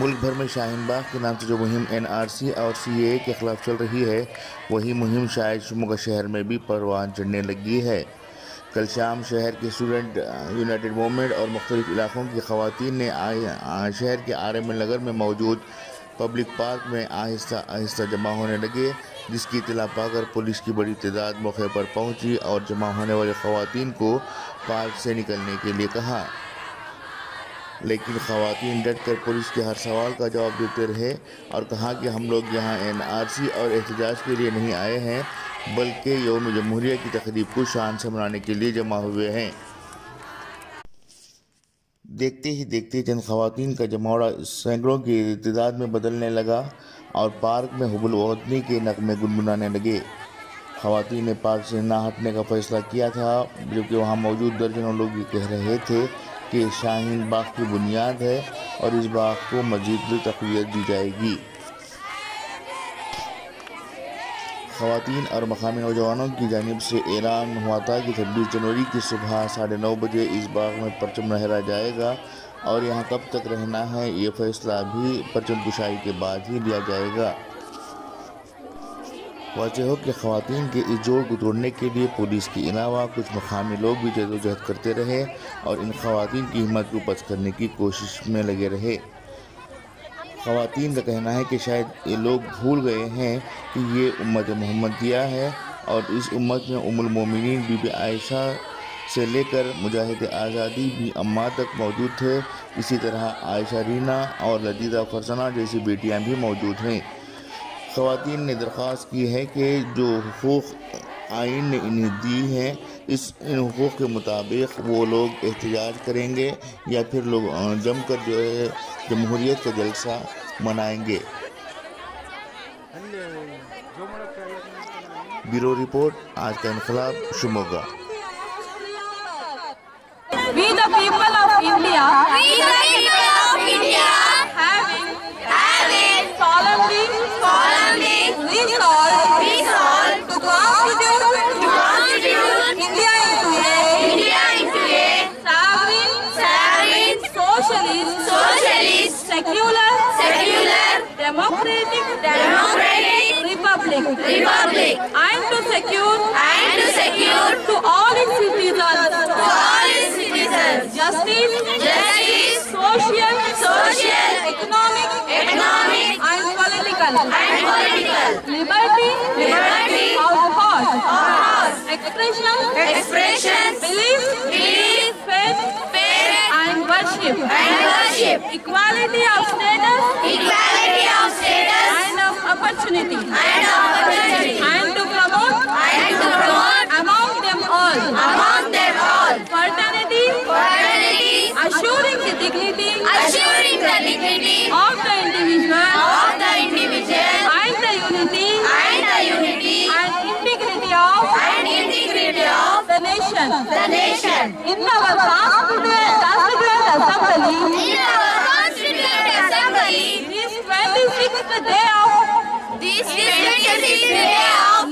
ملک بھر میں شاہین باغ کے نام سے جو مہم NRC اور CAA کے خلاف چل رہی ہے، وہی مہم شاید شموگا شہر میں بھی پروان چڑھنے لگی ہے۔ کل شام شہر کے اسٹوڈنٹ یونائٹڈ موومنٹ اور مختلف علاقوں کی خواتین نے شہر کے RML نگر میں موجود پبلک پارک میں آہستہ آہستہ جمع ہونے لگے، جس کی اطلاع پا کر پولیس کی بڑی تعداد موقع پر پہنچی اور جمع ہونے والی خواتین کو پارک سے نکلنے کے لیے کہا، لیکن خواتین ڈٹ کر پولیس کے ہر سوال کا جواب دیتے رہے اور کہا کہ ہم لوگ یہاں NRC اور احتجاج کے لیے نہیں آئے ہیں، بلکہ یوم جمہوریہ کی تقریب کو شان سے منانے کے لیے جمع ہوئے ہیں۔ دیکھتے ہی دیکھتے چند خواتین کا جموڑا سینکڑوں کی تعداد میں بدلنے لگا اور پارک میں حب الوطنی کے نغمے گنگنانے لگے۔ خواتین نے پارک سے نہ ہٹنے کا فیصلہ کیا تھا، جبکہ وہاں موجود درجنوں لوگ یہ کہہ رہے تھے کہ شاہین باغ کی بنیاد ہے اور اس باغ کو مزید تقویت دی جائے گی۔ خواتین اور مقامی نوجوانوں کی جانب سے اعلان ہوا تھا کہ 26 جنوری کی صبح 9:30 بجے اس باغ میں پرچم لہرایا جائے گا اور یہاں کب تک رہنا ہے یہ فیصلہ بھی پرچم کشائی کے بعد ہی لیا جائے گا۔ واضح ہو کہ خواتین کے اس جوڑ کو توڑنے کے لیے پولیس کے علاوہ کچھ مقامی لوگ بھی جدوجہد کرتے رہے اور ان خواتین کی ہمت کو پست کرنے کی کوشش میں لگے رہے۔ خواتین کا کہنا ہے کہ شاید یہ لوگ بھول گئے ہیں کہ یہ امت محمدیہ ہے اور اس امت میں المومنین بی بی عائشہ سے لے کر مجاہد آزادی بھی اماں تک موجود تھے، اسی طرح عائشہ رینا اور لذیذہ فرزانہ جیسی بیٹیاں بھی موجود ہیں۔ خواتین نے درخواست کی ہے کہ جو حقوق آئین نے انہیں دی ہیں، ان حقوق کے مطابق وہ لوگ احتجاج کریں گے یا پھر لوگ جم کر جمہوریت کا جلسہ منائیں گے۔ بیورو رپورٹ، آج کا انقلاب، Shimoga. We the people of India, having solemnly resolved to constitute India into a sovereign, socialist, secular, democratic republic, and to secure to all its citizens justice, social, economic, and political liberty of thought, expression, belief, faith, and worship, equality of status, and of opportunity, and to promote among them all fraternity, assuring the dignity of the individual, and the unity and integrity of the nation. In our Constituent Assembly, this 26th day of